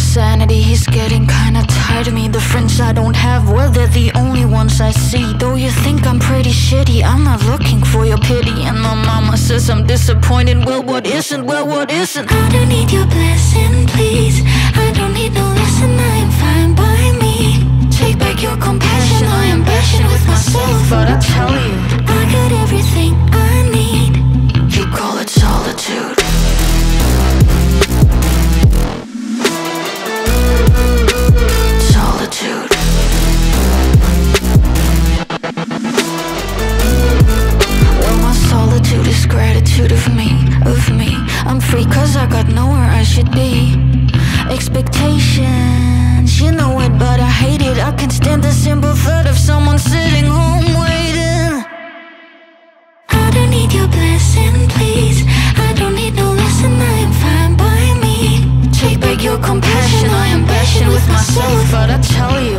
sanity. He's getting kinda tired of me. The friends I don't have, well, they're the only ones I see. Though you think I'm pretty shitty, I'm not looking for your pity. And my mama says I'm disappointed. Well, what isn't? Well, what isn't? I don't need your blessing, please. I don't need no lesson, I am fine by me. Take back your compassion, I am bashing with myself. But I tell you, I got everything I need. you call it solitude. Solitude. Well, my solitude is gratitude of me, of me. I'm free cause I got nowhere I should be. Expectations, you know it, but I hate it. I can't stand the simple thought of someone sitting home waiting. I don't need your blessing, please. I don't need no lesson, I am fine by me. Take back your compassion, I am bashing with myself. But I tell you,